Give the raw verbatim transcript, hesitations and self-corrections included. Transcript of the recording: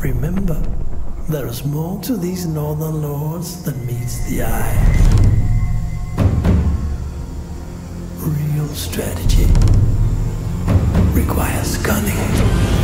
Remember, there is more to these northern lords than meets the eye. Real strategy requires cunning.